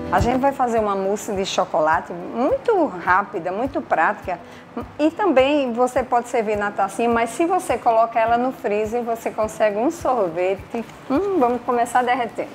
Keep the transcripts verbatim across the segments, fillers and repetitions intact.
A gente vai fazer uma mousse de chocolate muito rápida, muito prática. E também você pode servir na tacinha, mas se você coloca ela no freezer, você consegue um sorvete. Hum, vamos começar derretendo.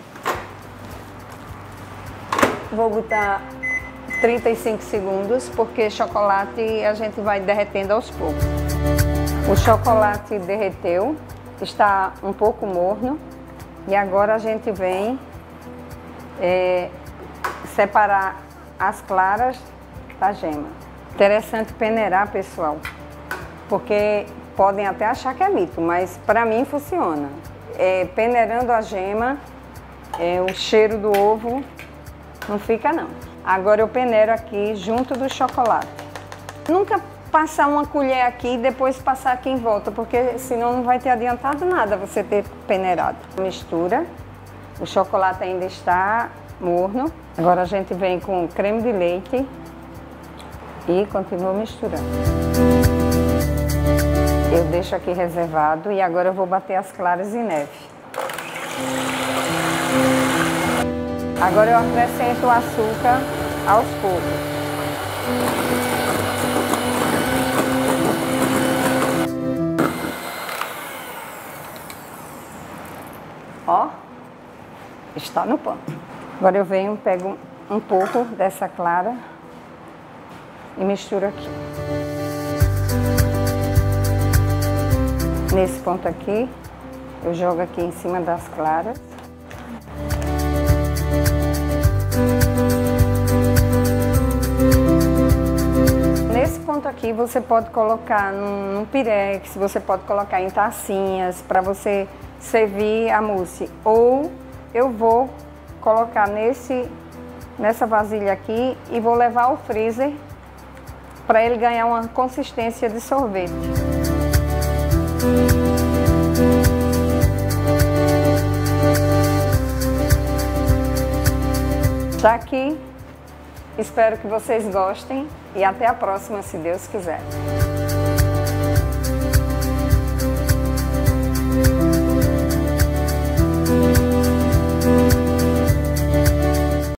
Vou botar trinta e cinco segundos, porque chocolate a gente vai derretendo aos poucos. O chocolate derreteu, está um pouco morno. E agora a gente vem é, separar as claras da gema. Interessante peneirar, pessoal, porque podem até achar que é mito, mas para mim funciona. É, peneirando a gema, é, o cheiro do ovo não fica não. Agora eu peneiro aqui junto do chocolate. Nunca passar uma colher aqui e depois passar aqui em volta, porque senão não vai ter adiantado nada você ter peneirado. Mistura, o chocolate ainda está morno. Agora a gente vem com creme de leite e continua misturando. Eu deixo aqui reservado e agora eu vou bater as claras em neve. Agora eu acrescento o açúcar aos poucos. Ó, está no ponto. Agora eu venho, pego um pouco dessa clara e misturo aqui. Nesse ponto aqui, eu jogo aqui em cima das claras. Nesse ponto aqui você pode colocar num, num pirex, você pode colocar em tacinhas para você servir a mousse. Ou eu vou colocar nesse, nessa vasilha aqui e vou levar ao freezer para ele ganhar uma consistência de sorvete. Está aqui, espero que vocês gostem e até a próxima, se Deus quiser.